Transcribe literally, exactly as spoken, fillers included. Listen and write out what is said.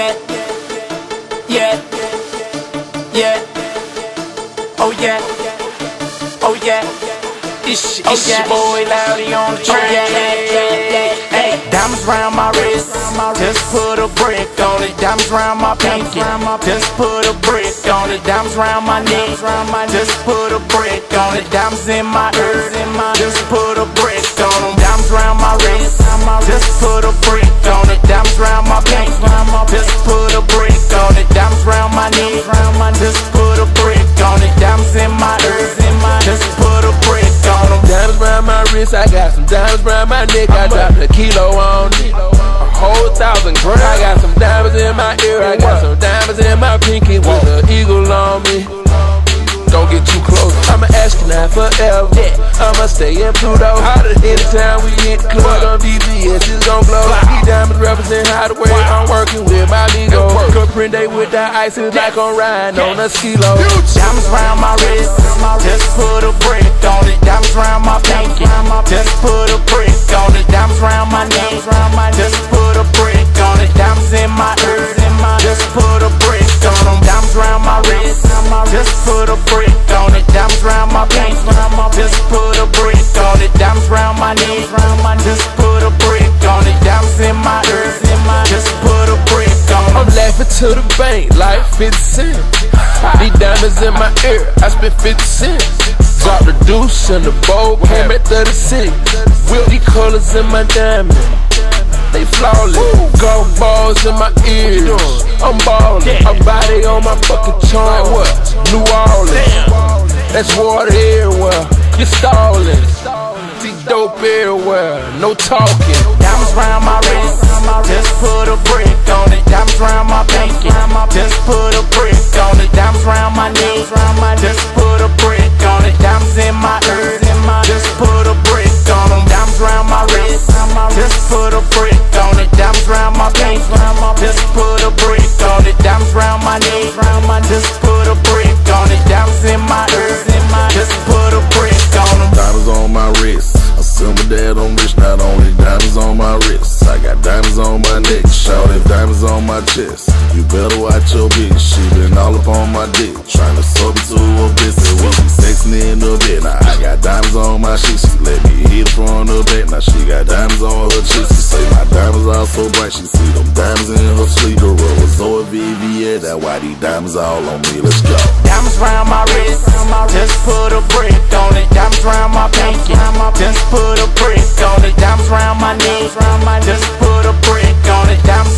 yeah, yeah, yeah, oh yeah, oh yeah. It's, it's oh, yeah. Your boy Loudy on the track. Oh, yeah, yeah, yeah, yeah. Hey, diamonds round my wrist, just put a brick on it. Diamonds round my pinky, just put a brick on it. Diamonds round my neck, just put a brick on it. Diamonds in my ears, just put a brick on them. Diamonds round my wrist, just put a brick on it. Diamonds round my pinky, just put a brick on it. Diamonds round my neck, just put a brick on it. Diamonds in my ears, just put a brick on them. Diamonds round my wrist, I got some diamonds round my neck. I dropped a kilo on it, a whole thousand grand. I got some diamonds in my ear, I got some diamonds in my pinky with an eagle on me. Don't get too close, I'm an astronaut forever. I'ma stay in Pluto. Anytime we hit the club on D B S, it's gon' blow. These diamonds represent how the way I'm working with my amigo. Comprende with the ice, it's like I'm riding on a skilo. Diamonds round my wrist, just put a brick on it. Diamonds round my pinky, just put a brick on it. Diamonds round my neck, just put a brick on it. Diamonds in my ears, just put a brick on them. Diamonds round my wrist, just put a brick on it. Diamonds round my pinky, just put a brick on it. Diamonds round my neck, just put a brick on it. Diamonds in my ears, just put a brick on it. I'm laughing to the bank like fifty cent. These diamonds in my ear, I spent fifty cents. Drop the deuce in the bowl, came at thirty-six. With these colors in my diamond, they flawless. Golf balls in my ears, I'm ballin'. A body on my fucking charm, New Orleans. That's water everywhere, you're stallin'. See dope everywhere, no talking. Diamonds round my wrist, just put a brick on it. Diamonds round my pinky, just put a brick on it. Diamonds round my neck, just put a brick on it. Diamonds in my ears, just put a brick on them. Diamonds round my wrist, just put a brick on it. Diamonds round my pinky, just put a brick on it. Diamonds round my neck, just put a brick on it. Diamonds in my ears, just put a brick on them. Diamonds on my wrist, a symbol that I'm rich. Not only diamonds on my wrist, I got diamonds on my neck. Shout if diamonds on my chest. You better watch your bitch, she been all up on my dick, trying to sub it to a biscuit. We be sexing in the bed. Now I got diamonds on my shit. She let me hit it from the back. Now she got diamonds on her cheeks. She say my diamonds are so bright. She see them diamonds in her sleep. The rubber Zoe V V A. That's why these diamonds all on me. Let's go. Diamonds round my wrist, just put a brick on it. Diamonds round my pinky, just put a brick on it. Diamonds round my neck, just put a brick on it. Diamonds